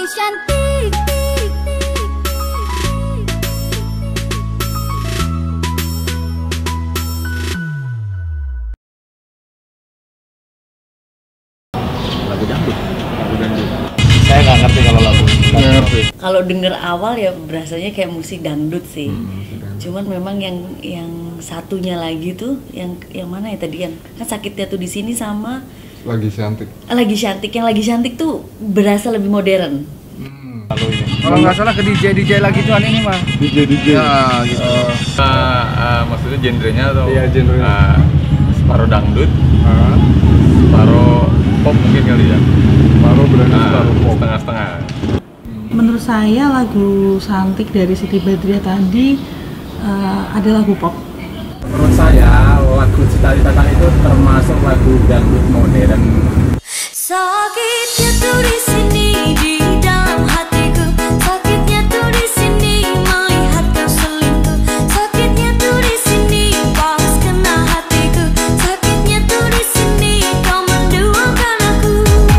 cantik. Lagu dangdut. Saya nggak ngerti kalau lagu. Kalau denger awal ya berasanya kayak musik dangdut sih. Cuman memang yang satunya lagi tuh yang mana ya tadi kan sakitnya tuh di sini sama Lagi Cantik. Lagi Cantik. Yang Lagi Cantik tuh berasa lebih modern. Lagu ini. Kalau nggak salah ke DJ lagi tuh ini mah. DJ. Ya gitu. Maksudnya genrenya atau? Iya, genrenya. Separuh dangdut, separuh pop mungkin kali ya. Separuh berarti separuh pop. Setengah-setengah. Menurut saya lagu Cantik dari Siti Badriah tadi adalah lagu pop. Menurut saya lagu Cita-Cita itu termasuk lagu dangdut modern. Sakitnya tuh di sini di dalam hatiku. Sakitnya tuh di sini melihat kau selingkuh. Sakitnya tuh di sini pas kena hatiku. Sakitnya tuh di sini kau menduakan aku.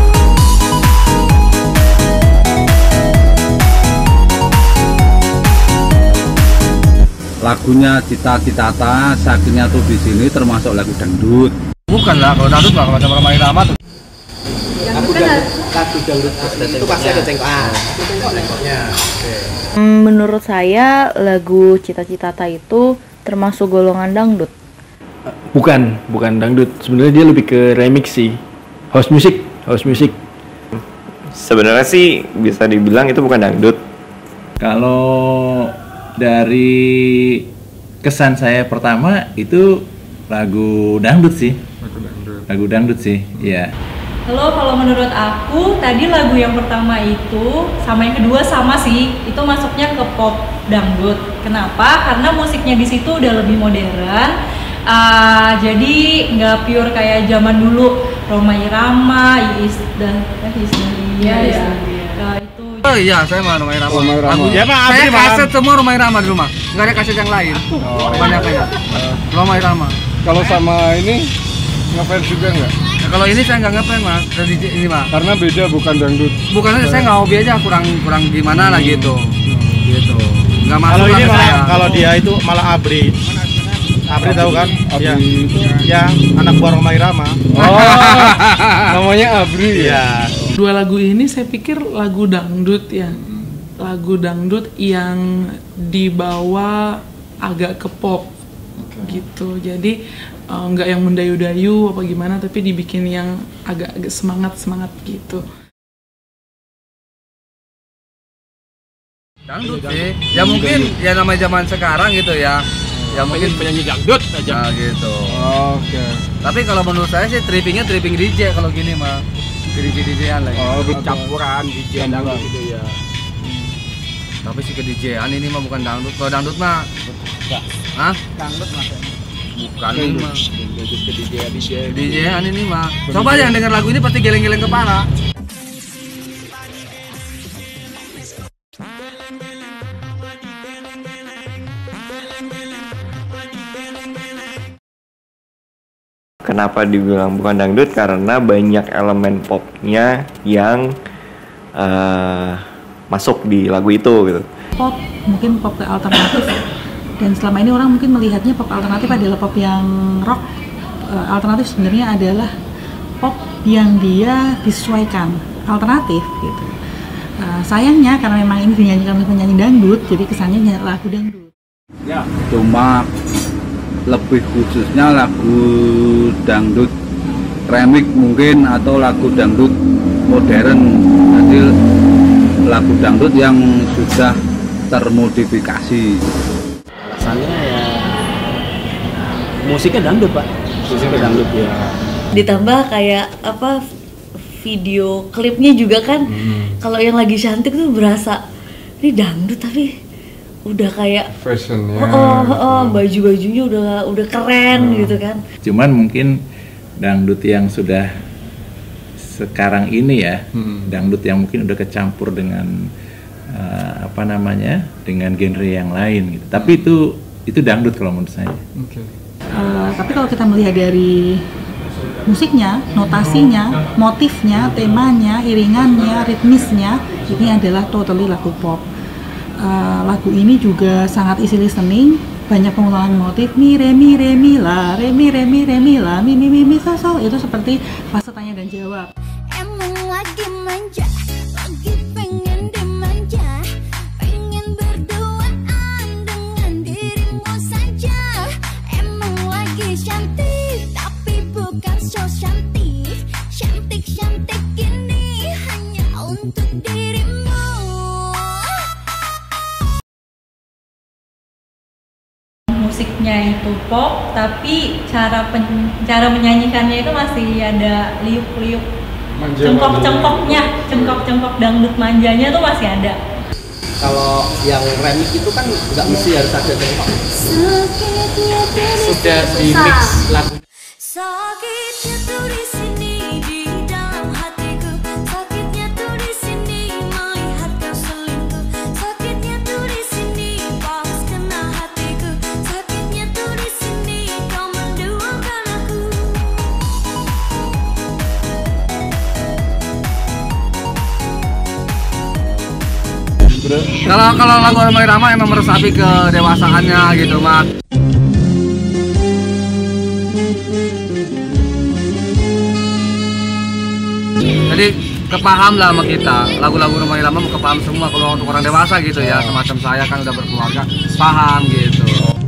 Lagunya Cita-Cita, sakitnya tuh di sini termasuk lagu dangdut. Bukan lah, kalau dangdut mah kalau sama Roma Irama tuh. Lagu dangdut itu pasti ada cengkoknya. Menurut saya lagu Cita-Cita itu termasuk golongan dangdut. Bukan dangdut. Sebenarnya dia lebih ke remix sih. House music. Sebenarnya sih bisa dibilang itu bukan dangdut. Kalau dari kesan saya pertama itu lagu dangdut sih. Lagu dangdut sih, iya. Halo, kalau menurut aku tadi lagu yang pertama itu sama yang kedua sama sih, itu masuknya ke pop dangdut. Kenapa? Karena musiknya di situ udah lebih modern. Jadi nggak pure kayak zaman dulu Rhoma Irama, Iis Dahlia ya. Itu. Oh iya, saya mah Roma Irama. Lagunya Saya kaset semua Roma Irama di rumah. Nggak ada kaset yang lain. Banyak ya. Roma Irama. Kalau sama ini ngefans juga nggak? Nah, kalau ini saya nggak ngefans mas, dari ini mah. Karena beda, bukan dangdut. Bukan, saya nggak hobi aja, kurang gimana lah gitu. Gitu. Nggak masuk. Kalau ini lah malah, saya. kalau dia itu malah Abri. Abri tahu kan? Abri Ya. itu? Ya, anak buah Rhoma Irama. Oh, namanya Abri ya? Iya. Dua lagu ini saya pikir lagu dangdut ya. Lagu dangdut yang dibawa agak ke pop gitu. Jadi nggak yang mendayu-dayu apa gimana, tapi dibikin yang agak semangat gitu. Dangdut sih. Ya mungkin ya namanya zaman sekarang gitu ya. Ya mungkin penyanyi dangdut aja. Nah, gitu. Oke. Tapi kalau menurut saya sih tripping DJ kalau gini mah. DJ-an lagi. Oh, Campuran DJ dangdut gitu ya. Tapi sih ke DJ-an ini mah bukan dangdut. Kalau dangdut mah hah? Dangdut mas. Bukan ini mah. Lanjut ke DJ. DJ-an ini mah. Coba yang denger lagu ini pasti geleng-geleng kepala. Kenapa dibilang bukan dangdut? Karena banyak elemen popnya yang masuk di lagu itu gitu. Pop, mungkin pop alternatif. Dan selama ini orang mungkin melihatnya pop alternatif adalah pop yang rock. Alternatif sebenarnya adalah pop yang dia disesuaikan, alternatif gitu. Sayangnya karena memang ini dinyanyikan oleh penyanyi dangdut, jadi kesannya lagu dangdut. Ya, cuma lebih khususnya lagu dangdut remix mungkin atau lagu dangdut modern. Jadi lagu dangdut yang sudah termodifikasi. Alasannya ya musiknya dangdut pak. Musiknya dangdut ya. Ditambah kayak apa video klipnya juga kan. Kalau yang Lagi Cantik tuh berasa ini dangdut tapi udah kayak fashionnya. Baju-bajunya udah keren gitu kan. Cuman mungkin dangdut yang sudah sekarang ini ya, dangdut yang mungkin udah kecampur dengan dengan genre yang lain gitu. Tapi itu dangdut kalau menurut saya. Tapi kalau kita melihat dari musiknya, notasinya, motifnya, temanya, iringannya, ritmisnya, ini adalah totally lagu pop. Lagu ini juga sangat easy listening, banyak pengulangan motif mi re mi re mi la re mi re mi re mi la mi mi mi mi so so, itu seperti fase tanya dan jawab. Emang lagi manja, lagi pengen dimanja, pengen berduaan dengan dirimu saja. Emang lagi cantik, tapi bukan so cantik. Cantik-cantik ini hanya untuk dirimu. Musiknya itu pop, tapi cara menyanyikannya itu masih ada liuk-liuk, cengkok-cengkok dangdut manjanya tuh masih ada. Kalau yang remix itu kan nggak mesti harus ada cengkok. Sudah di mix lagu. Sakitnya tuh di sini di dalam hatiku, sakitnya tuh di sini melihat kau selingkuh, sakitnya tuh di sini pas kena hatiku, sakitnya tuh di sini kau menduakan aku. Kalau lagu Rhoma Irama emang meresapi kedewasaannya gitu, Mak. Jadi kepaham lah sama kita, lagu-lagu Rhoma Irama mau kepaham semua kalau untuk orang dewasa gitu ya, semacam saya kan udah berkeluarga, paham gitu.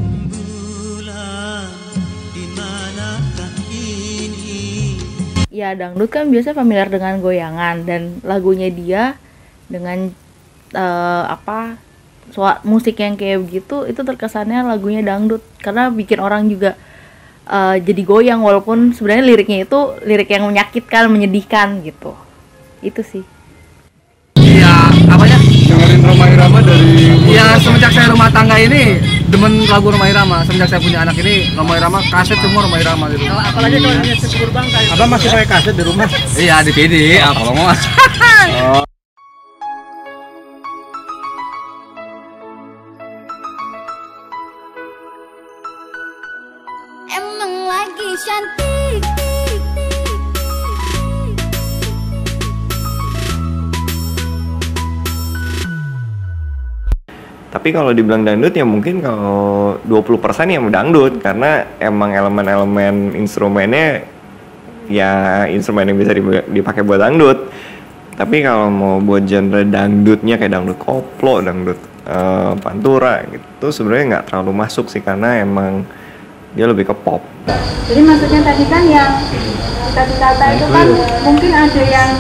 Ya dangdut kan biasa familiar dengan goyangan, dan lagunya dia dengan musik yang kayak begitu, itu terkesannya lagunya dangdut karena bikin orang juga jadi goyang, walaupun sebenarnya liriknya itu lirik yang menyakitkan, menyedihkan gitu. Itu sih. Iya, apanya? Dengerin Rhoma Irama dari... Iya, semenjak saya rumah tangga ini demen lagu Rhoma Irama. Semenjak saya punya anak ini, Rhoma Irama, kaset semua Rhoma Irama gitu. Apalagi kalau punya syukur bangka. Abang masih pakai kaset di rumah? Iya, di PD. Kalau mau. Emang lagi cantik. Tapi kalau dibilang dangdut ya mungkin kalau 20% yang dangdut, karena emang elemen-elemen instrumennya ya instrumen yang bisa dipakai buat dangdut. Tapi kalau mau buat genre dangdutnya kayak dangdut koplo, dangdut pantura gitu sebenarnya nggak terlalu masuk sih, karena emang dia lebih ke pop. Jadi maksudnya tadi kan yang cita-cita itu kan mungkin ada yang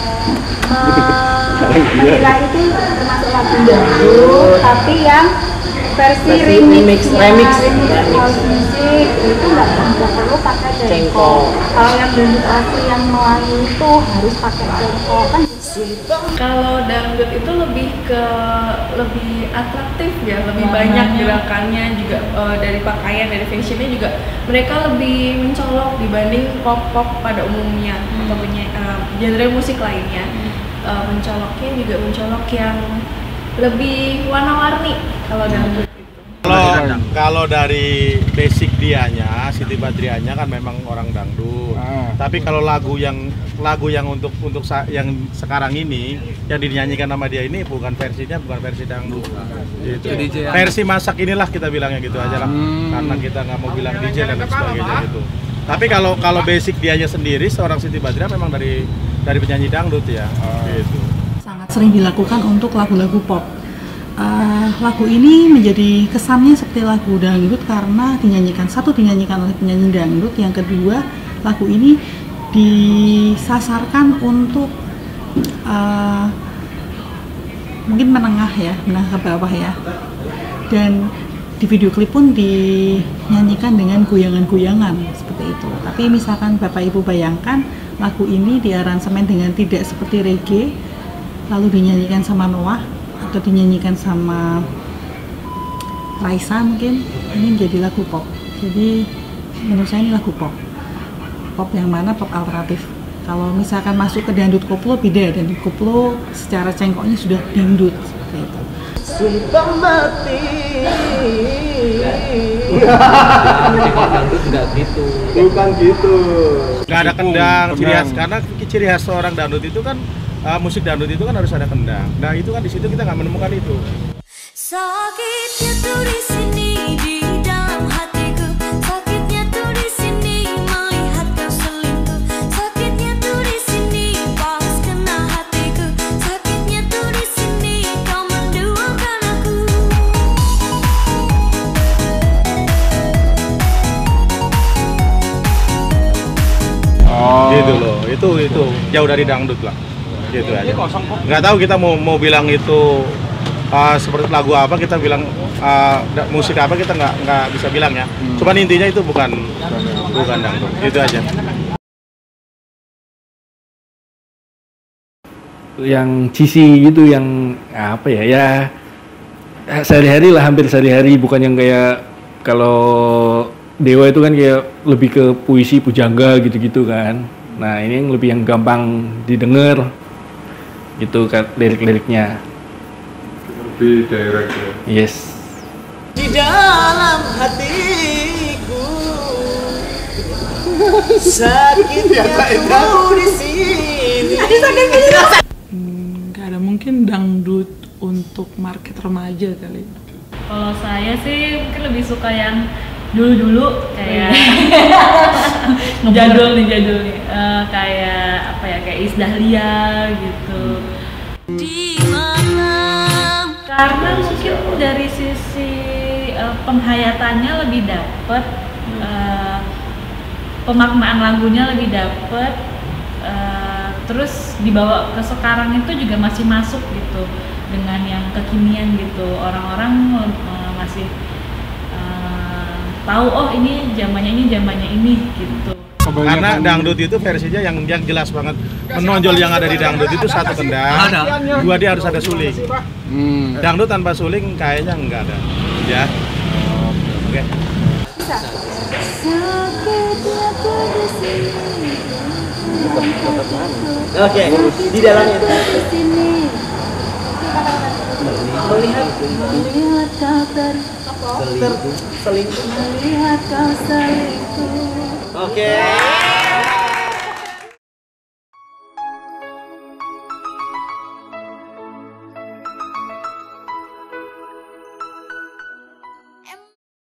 menilai itu termasuk lagu dangdut, tapi yang versi remix house music itu nggak perlu pakai cengkok. Kalau yang dangdut asli yang Melayu itu harus pakai cengkok kan. Kalau dangdut itu lebih atraktif ya, lebih banyak gerakannya juga, dari pakaian, dari fashionnya juga mereka lebih mencolok dibanding pop pada umumnya atau genre musik lainnya. Mencoloknya juga mencolok yang lebih warna-warni kalau dangdut. Kalau dari basic dianya, Siti Badriahnya kan memang orang dangdut. Tapi kalau lagu yang untuk yang sekarang ini yang dinyanyikan sama dia ini bukan versi dangdut. Gitu. Versi masak inilah kita bilangnya gitu aja lah. Karena kita nggak mau bilang DJ dan sebagainya gitu. Tapi kalau basic dianya sendiri seorang Siti Badriah memang dari penyanyi dangdut ya. Gitu. Sangat sering dilakukan untuk lagu-lagu pop. Lagu ini menjadi kesannya seperti lagu dangdut karena dinyanyikan oleh penyanyi dangdut, yang kedua lagu ini disasarkan untuk mungkin menengah ke bawah ya, dan di video klip pun dinyanyikan dengan goyangan-goyangan seperti itu. Tapi misalkan Bapak Ibu bayangkan lagu ini diaransemen dengan tidak seperti reggae, lalu dinyanyikan sama Noah atau dinyanyikan sama Raisa, mungkin ini menjadi lagu pop. Jadi menurut saya ini lagu pop yang mana pop alternatif. Kalau misalkan masuk ke dangdut koplo beda, dangdut koplo secara cengkoknya sudah dangdut seperti itu. Sumpah mati Kalau dangdut nggak gitu. Bukan gitu. Nggak ada kendang, ciri khas karena ciri khas seorang dangdut itu kan musik dangdut itu kan harus ada kendang. Nah itu kan di situ kita nggak menemukan itu. Sakitnya tuh di sini di dalam hatiku, sakitnya tuh di sini melihat kau selingkuh, sakitnya tuh di sini pas kena hatiku, sakitnya tuh di sini kau menduakan aku. Gitu loh, itu jauh dari dangdut lah, gitu aja. Nggak tahu kita mau bilang itu seperti lagu apa, kita bilang musik apa, kita nggak bisa bilang ya. Cuman intinya itu bukan dangdut, itu aja. Yang cheesy gitu, yang apa ya sehari-hari lah, hampir sehari-hari, bukan yang kayak kalau Dewa itu kan kayak lebih ke puisi pujangga gitu-gitu kan. Nah ini yang lebih yang gampang didengar gitu kan lirik-liriknya. Lebih direct ya. Yes. Di dalam hatiku sakitnya tuh di sini. Nggak ada, mungkin dangdut untuk market remaja kali. Kalau saya sih mungkin lebih suka yang dulu-dulu kayak jadul nih kayak apa ya, kayak Iis Dahlia gitu. Karena mungkin dari sisi penghayatannya lebih dapet, pemaknaan lagunya lebih dapet, terus dibawa ke sekarang itu juga masih masuk gitu dengan yang kekinian gitu. Orang-orang masih tahu oh ini zamannya ini gitu. Karena dangdut itu versinya yang jelas banget menonjol yang ada di dangdut itu satu kendang, dua dia harus ada suling. Dangdut tanpa suling kayaknya enggak ada, ya. Oke. Oke, di dalamnya itu. Melihat kau selingkuh. Oke.